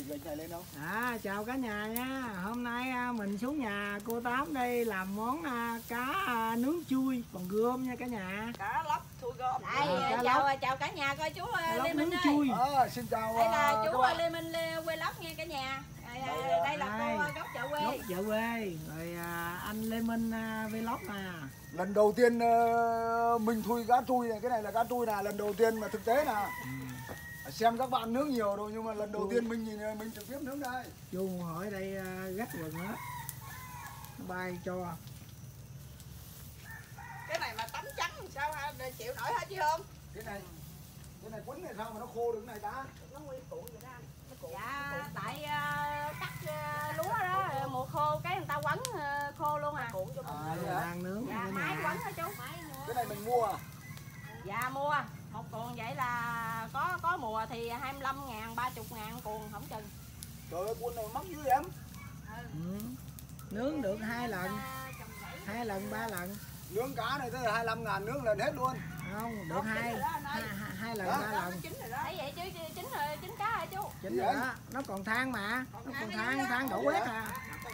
Chào cả nhà nha. Hôm nay mình xuống nhà cô Tám đây làm món cá nướng chui bằng gươm nha cả nhà. Cá lóc thui gom. Chào cả nhà coi chú Lê Minh ơi. Chui. Xin chào. Đây là chú Lê Minh quê Lóc nha cả nhà. Đây là cô gốc chợ quê. Gốc chợ quê. Rồi anh Lê Minh vlog nè. Lần đầu tiên mình thui cá thui này, cái này là cá thui là lần đầu tiên mà thực tế là xem các bạn nướng nhiều rồi nhưng mà lần đầu tiên mình nhìn mình trực tiếp nướng đây. Chú hỏi đây gắt quần hết. Nó bay cho. Cái này mà tấm trắng làm sao ha, chịu nổi hả chứ không? Cái này quấn này sao mà nó khô được cái này ta? Nó nguyên cuộn vậy đó. Dạ, tại cắt lúa đó mùa khô cái người ta quấn khô luôn à. Cuộn cho mình. Đang nướng Dạ, cả máy nhà. quấn hả chú? Cái này mình mua à? Dạ mua. Một cuộn vậy là có mùa thì 25.000, 30.000 cuộn không chừng. Trời ơi, cuộn này mắc dữ em. Nướng được 2 lần. 2 lần 3 lần. Nướng cá này tới 25.000 nướng lần hết luôn. Không, được 2 lần 3 lần. Thấy vậy chứ chín cá hả chú? Chính rồi đó, nó còn than mà. Nó còn than đổ quét à.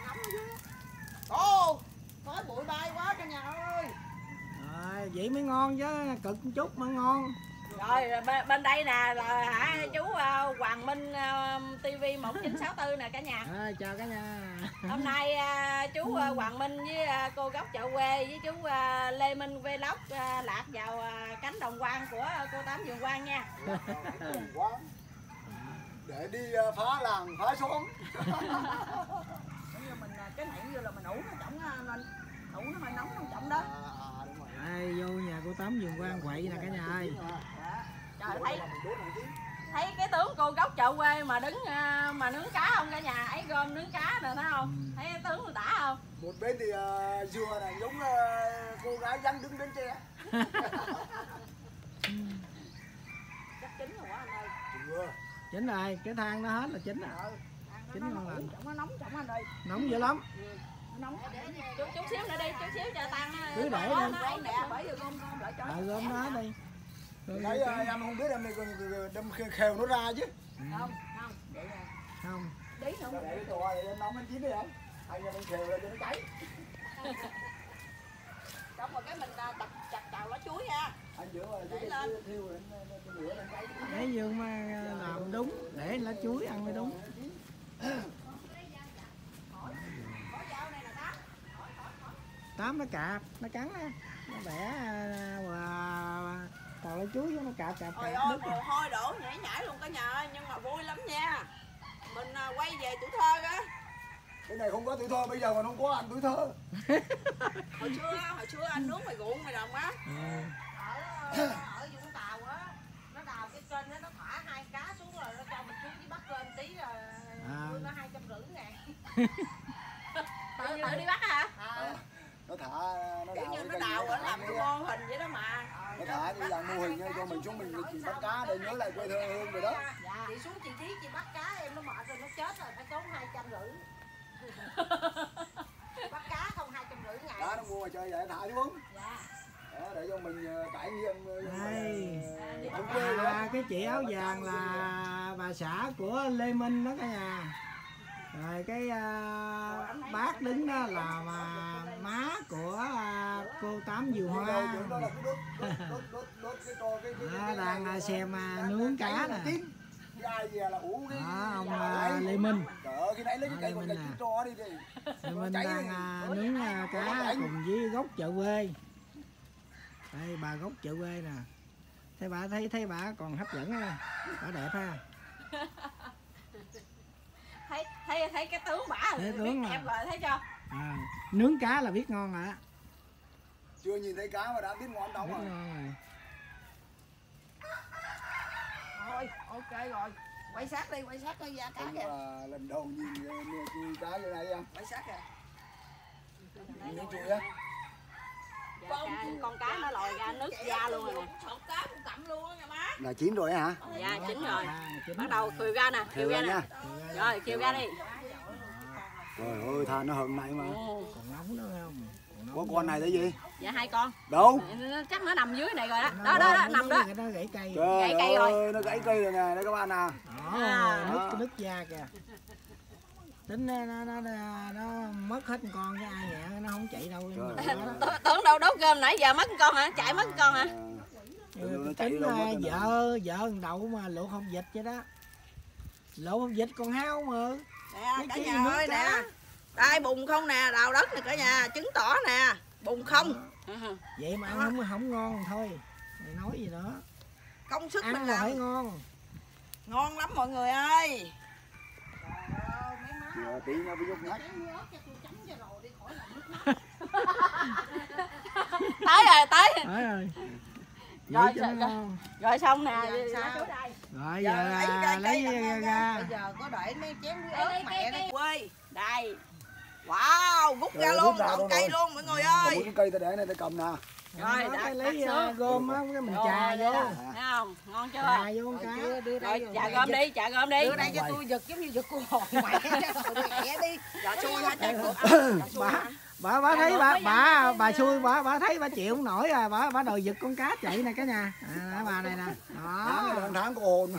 Ồ, khói bụi bay quá cả nhà ơi. Rồi, vậy mới ngon chứ, cực một chút mà ngon. Rồi bên đây nè là chú Hoàng Minh TV 1964 nè cả nhà. Chào cả nhà. Hôm nay chú Hoàng Minh với cô gốc chợ quê với chú Lê Minh vlog lạc vào cánh đồng quang của cô Tám vườn quang nha. Để đi phá làng phá xóm. Mình cái này như là mình ủ nó trọng nên ủ nó hơi nóng nó trọng đó. Đây vô nhà cô Tám vườn quang quậy nè cả nhà ơi. Trời thấy cái tướng cô gốc chợ quê mà đứng mà nướng cá không cả nhà, ấy gom nướng cá nè thấy không? Thấy cái tướng người ta không? Một bên thì dừa này giống cô gái dáng đứng bên tre. Chắc chín rồi quá anh ơi. Chưa. Chín rồi, cái than nó hết là chín rồi. Chín ngon lành. Nó nóng trọng anh ơi. Nóng dữ lắm. Nóng. Chút xíu nữa đi, chút xíu cho tan. Cứ để đi. Nè, bởi vì gom lại cho. Gom nó hết đi. Đấy em không biết em này còn đâm khều nó ra chứ. Không. Không. Tí nữa. Để rồi em nóng anh chín đi em. Hay là mình khều lên cho nó cháy. Xong rồi cái mình chặt chào lá chuối ha. Anh giữa rồi cái thiêu lên lửa lên cháy. Để dương mà làm đúng, để lá chuối ăn mới đúng. Tám nó cạp, nó cắn á, nó bẻ tàu lá chuối nó cạp Trời ơi, mồ hôi đổ nhảy luôn cả nhà ơi, nhưng mà vui lắm nha. Mình quay về tuổi thơ á. Cái này không có tuổi thơ, bây giờ còn không có ăn tuổi thơ. Hồi xưa anh nướng mày ruộng mày đồng á. Ở Vũng Tàu á, nó đào cái kênh đó, nó thả 2 cá xuống rồi nó cho mình xuống dưới bắt lên tí rồi nó 250.000. Tự đi bắt hả? Nó thả nó Kiểu đào như nó đào rồi nó làm cái mô hình vậy đó mà. Nó thả như dạng mô hình cho mình xuống mình chỉ bắt cá để nhớ lại quê hương rồi đó. Dạ. Chị xuống chị Thí chị bắt cá em nó mệt rồi nó chết rồi phải tốn 250. Bắt cá không 250 ngày. Cá nó mua mà chơi vậy thả xuống. Dạ. Đó, để cho mình trải nghiệm cái chị áo vàng là bà xã của Lê Minh đó cả nhà. Rồi cái bác đứng đó là má của cô Tám Dừa Hoa. Đang xem nướng cá nè. Ông Lê Minh. Lê Minh đang nướng cá cùng với gốc chợ quê. Đây bà gốc chợ quê nè. Thấy bà còn hấp dẫn ha. Bà đẹp ha. Thấy cái tướng bả rồi biết em rồi thấy chưa? Nướng cá là biết ngon rồi á. Chưa nhìn thấy cá mà đã biết ngon đâu rồi. Thôi, ok rồi. Quay sát coi da cá kìa. Lần đầu nhìn chui cá như này em. Quay sát kìa. Nhìn chui á. Con cá nó lòi ra nước da luôn rồi nè. Sọt cá cũng cầm luôn á nha má. Là chín rồi hả? Dạ chín rồi. Bắt đầu khều ra nè, khều ra nè. Rồi khều ra đi. Trời ơi, than nó hừng này mà. Còn nóng nữa không? Có con này cái gì? Dạ 2 con. Đâu? Chắc nó nằm dưới này rồi đó. Đó nằm đó. Nó gãy cây. Gãy cây rồi. Nó gãy cây rồi nè, đây các bạn nè. nứt da kìa. Tính nó mất hết con cái ai nhẹ nó không chạy đâu. Tưởng đâu đốt cơm nãy giờ mất con hả? Chạy mất con hả? Tính vợ thằng Đậu mà lụa không vịt vậy đó. Lụa không vịt còn hao mà. Nè cả nhà ơi nè. Đây bùn không nè, đào đất nè cả nhà, trứng tỏ nè, bùn không. Vậy mà ăn không ngon thôi. Mày nói gì nữa. Công sức ăn mình là làm. phải ngon. Ngon lắm mọi người ơi. Tí nó bị nhúc nhát. Tới rồi. Rồi xong nè. Rồi giờ lấy ra. Bây giờ có để mấy chén ớt mẹ đây quê. Đây. Wow, rút ra luôn, ngọn cây luôn mọi người ơi. Cái cây ta để này ta cầm nè. Rồi cái lấy gom á cái mình trà vô. Thấy không? Ngon chưa? Trà vô cá. Rồi chà gom đi, chà gom đi. Đưa đây cho tôi giật giống như giật con hồn mẹ. Mẹ đi. Dạ xui hả trời. Bà thấy bà xui bà thấy bà chịu không nổi rồi, bà đòi giật con cá chạy nè cả nhà. Bà này nè. Đó. Tháng có hồn.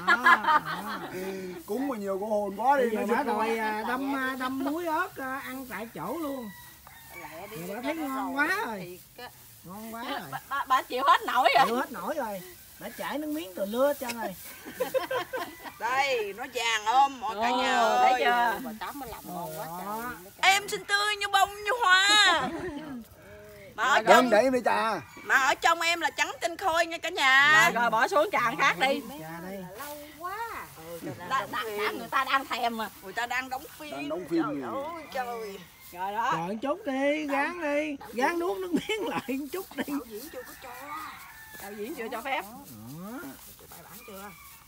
Cúng mà nhiều có hồn quá đi. Bây giờ bà đòi đâm muối ớt ăn tại chỗ luôn. Bà thấy ngon quá rồi. Ngon quá rồi. Bà chịu hết nổi rồi. Chịu hết nổi rồi. Bà chảy nước miếng từ lưa cho rồi. Đây, nó vàng ôm mọi cả nhà ơi. Thấy chưa? Bà Tám nó làm ngon quá trời. Em xinh tươi như bông như hoa. Mà ở trong để đi trà. Mà ở trong em là trắng tinh khôi nha cả nhà. Rồi bỏ xuống trà khác đi. Trà đây. Lâu quá. Người ta đang thèm mà. Người ta đang đóng phim. Đang đóng phim trời gì? ơi trời. Rồi đó. Trời chút đi, gán nuốt nước miếng lại một chút đi. Đạo diễn chưa có cho. Đạo diễn chưa cho phép. Bài bản chưa?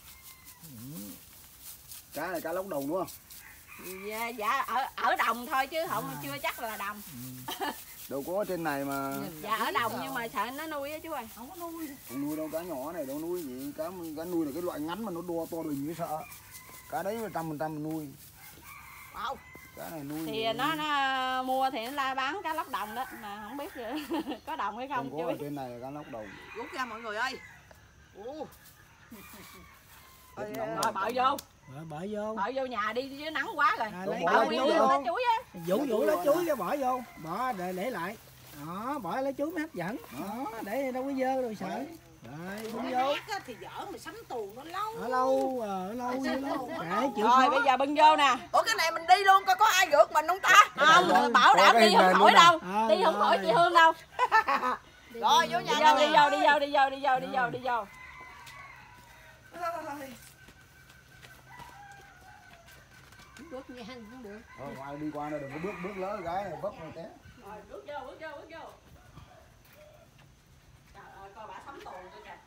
Cá này cá lóc đồng đúng không? Dạ ở đồng thôi chứ không chưa chắc là đồng. Đâu có trên này mà. Dạ ở đồng nhưng mà sợ nó nuôi á chú ơi. Không có nuôi. Không nuôi đâu, cá nhỏ này đâu nuôi gì. Cá nuôi là cái loại ngắn mà nó đo to đỉnh mới sợ. Cá đấy 100% nuôi. Wow. Cá này nuôi Thì nó mua thì nó la bán cá lóc đồng đó mà không biết có đồng hay không có chú. ở trên này là cá lóc đồng. Rút ra mọi người ơi. Rồi bợ vô. Bợ vô nhà đi chứ nắng quá rồi. Lấy Bợ lá chuối á. Vũ lá chuối cái bỏ vô, bỏ để lại. Đó, bỏ lá chuối mới hấp dẫn. Đó, để đâu có dơ đâu sợ. Rồi, bưng vô. Thì dở mà sắm tù nó lâu. Ở lâu kệ chịu Rồi khó. bây giờ bưng vô nè. Ủa cái này mình đi luôn coi có ai rượt mình không ta? Không, bảo đảm đi không nổi đâu. Đi không nổi chị Hương đâu. Rồi vô nhà Đi vô. Bước nghe cũng được. Ngoài đi qua đây đừng có bước lỡ cái này vấp này té. Rồi bước vô. Trời ơi coi bà sắm tù tôi kìa.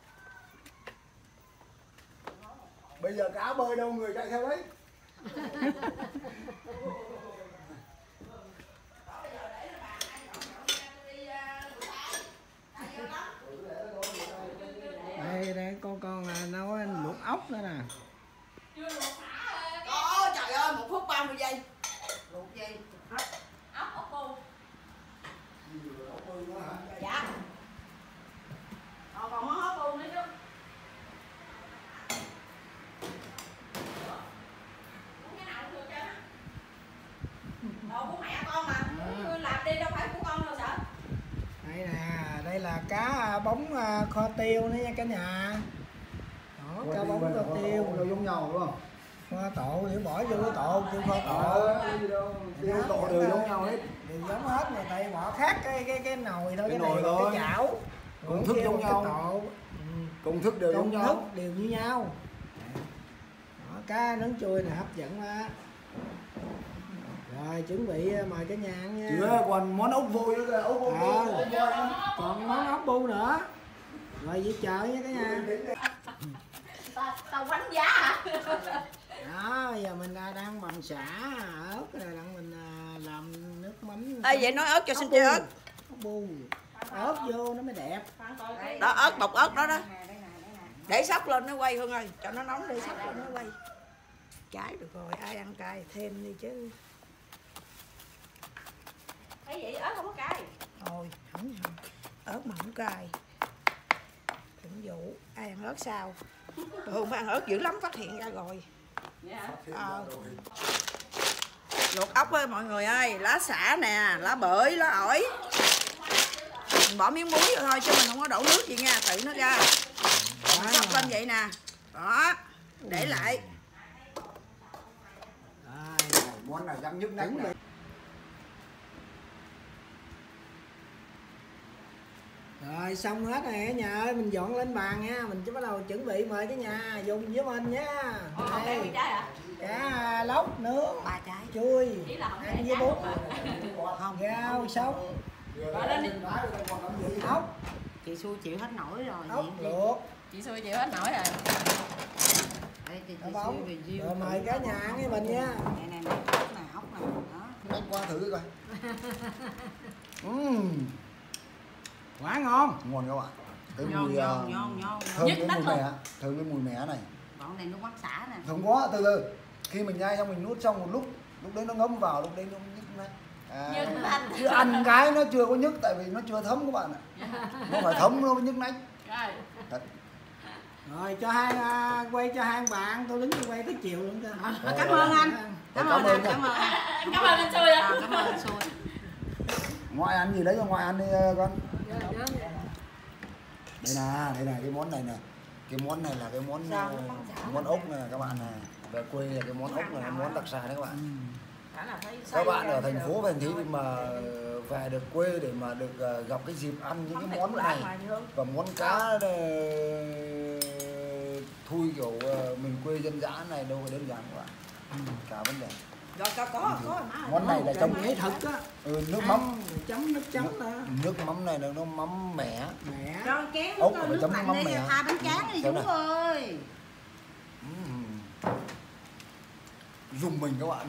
Bây giờ cá bơi đâu người chạy theo đấy. Đây con nấu luộc ốc nữa nè. Trời ơi 1 phút 30 giây. Luộc gì? Ốc bu. Dạ. Còn món ốc bu nữa chứ. Đồ của mẹ con mà. Làm đi đâu phải của con đâu sợ. Đây nè, đây là cá bóng kho tiêu nữa nha cả nhà. Đó, cá bóng kho tiêu. Đâu giống nhau đúng không? Kho tộ thì bỏ vô cái tộ kêu kho tộ. Tiêu tộ đều giống nhau hết. Đều giống hết mà tại bỏ khác cái nồi thôi, Cái này nồi là thôi. cái chảo. Công thức giống nhau. Tộ. Công thức đều giống Công nhau. thức đều như nhau. Đó, cá nướng chui này hấp dẫn quá. Rồi chuẩn bị mời cả nhà ăn nha. Chưa, còn món ốc vôi nữa kìa, ốc vôi. Còn món ốc bu nữa. Rồi về chợ nha cả nhà. Tao quánh giá hả? Đó, bây giờ mình đang bằm xả ớt rồi đang mình làm nước mắm. Ê vậy nói ớt cho xin chơi ớt. Ớt bu. Ớt vô nó mới đẹp. Đó ớt bọc ớt đó đó. Để sóc lên nó quay Hương ơi, cho nó nóng để sóc lên nó quay. Trái được rồi, ai ăn cay thêm đi chứ. Thấy vậy ớt không có cay. Thôi, không ớt mà không cay. Thỉnh dụ, ai ăn ớt sao? Thường phải ăn ớt dữ lắm, phát hiện ra rồi. Luộc ốc ơi mọi người ơi, lá xả nè, lá bưởi, lá ổi. Mình bỏ miếng muối vô thôi chứ mình không có đổ nước gì nha, tự nó ra. Mình sắp lên vậy nè. Đó, để lại. Món này dám nhức nách này. Rồi xong hết rồi cả nhà ơi, mình dọn lên bàn nha, mình chỉ bắt đầu chuẩn bị mời cái nhà dùng với mình nha. Đây, cá lóc nướng, 3 trái. chui, ăn với bún, rau sống, ốc, Chị xui chịu hết nổi rồi. ốc luộc, Chị xui chịu hết nổi rồi. Đây, chị đá bóng. xui về riêu. Rồi mời cả nhà ăn với mình nha. Này ốc nè, ốc nè. Đó. Đánh qua thử coi. Quá ngon. Ngon các bạn. Cái Ngon, mùi ngon, ngon, ngon. thơm cái mùi mẻ, thơm cái mùi mẻ này. Bọn này nước mắm xả nè. Không có, từ từ. Khi mình nhai xong mình nuốt xong một lúc đấy nó ngấm vào, lúc đấy nó nhức này. Chứ ăn cái nó chưa có nhức tại vì nó chưa thấm các bạn ạ. Nó phải thấm nó mới nhức nách. Thật. Rồi cho hai quay cho hai bạn, tôi đứng quay tới chiều luôn cơ. Cảm ơn anh. Cảm ơn anh, nha. cảm ơn anh. Cảm ơn anh xui ạ. Cảm ơn anh xui. Ngoại ăn gì đấy cho ngoại ăn đi con. Đây nè cái món này nè. Cái món này là cái món ốc nè các bạn nè. Về quê là cái món ốc là cái món đặc sản đấy các bạn. Các bạn ở thành phố Phan Thiết mà về được quê để mà được gặp cái dịp ăn những cái món này và món cá thui kiểu miền quê dân dã này đâu phải đơn giản các bạn. Cả vấn đề. Rồi có Món này là trong nghệ thuật á. nước mắm Chấm nước chấm đó. nước mắm này là nó mắm mẻ. Mẹ. cho chén Ốc nước phải chấm lạnh mắm đi, mè. tha bánh tráng đi Xem chú nào. ơi. Dùng mình các bạn.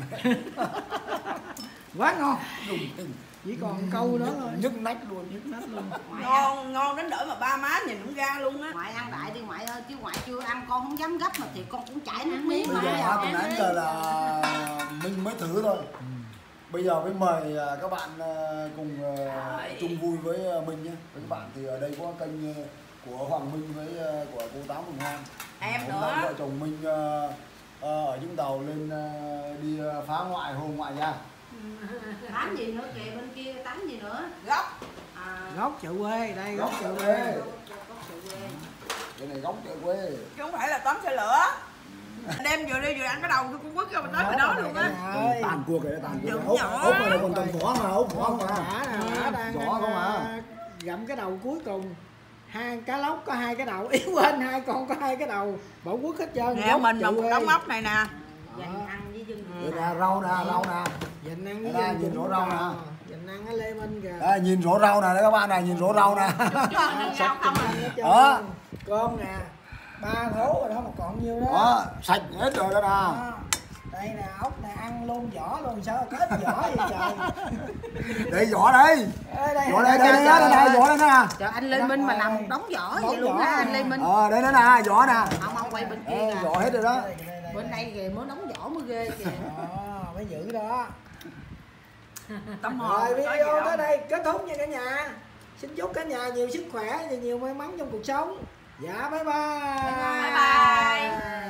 Quá ngon. Dùng mình. Chỉ còn câu đó thôi. Nhức nách luôn. Nhức nách luôn. Ngon đến đỡ mà ba má nhìn cũng ra luôn á. Ngoại ăn đại đi ngoại ơi, chứ ngoại chưa ăn con không dám gấp mà thì con cũng chảy nước miếng. Bây giờ từ nãy giờ là mình mới thử thôi. Bây giờ mới mời các bạn cùng chung vui với mình nhé. Với các bạn thì ở đây có kênh của Hoàng Minh với của cô Tám Hồng Hoan. Em Hôm nay nữa. vợ chồng mình ở Vũng Tàu lên đi phá ngoại hồ ngoại ra. Tắm gì nữa kìa, bên kia tắm gì nữa? Gốc. Gốc chợ quê, đây gốc chợ quê. quê. Cái này gốc chợ quê. Chứ không phải là tắm xe lửa. Đem vừa đi vừa ăn cái đầu tôi cũng quất ra mình nói đó luôn á. Tàn cuộc rồi, tàn cuộc. Đúng nhỏ. Ốc này còn tầm vỏ mà, ốc vỏ mà. Đang Vỏ không à. gặm cái đầu cuối cùng. Hai cá lóc có hai cái đầu, yếu quên hai con có hai cái đầu, bỏ quất hết trơn. Nè mình mà một đống ốc này nè. Dành ăn với dân Đây nè, rau nè, Dành ăn với đây, dân nhìn rổ rau nè. Dành ăn ở Lê Minh kìa. Đây, nhìn rổ rau nè đấy các bạn này, nhìn rổ rau nè. Sạch không Đó. Cơm nè, 3 thố rồi đó mà còn nhiêu đó. Đó, sạch hết rồi đó nè. Đây nè, ốc này ăn luôn vỏ luôn, sao có ít vỏ vậy trời. Đây vỏ đây. Đây, Vỏ đây, vỏ đây nè. Trời anh Lê Minh mà làm một đống vỏ vậy luôn á anh Lê Minh. Đây nó nè, vỏ nè. Không quay bên kia nè. Vỏ hết rồi đó. Bên đây kìa mới đóng vỏ mới ghê kìa. Mới giữ đó. Tâm hồn. Rồi video tới đây kết thúc nha cả nhà. Xin chúc cả nhà nhiều sức khỏe và nhiều may mắn trong cuộc sống. Dạ bye bye. Bye bye.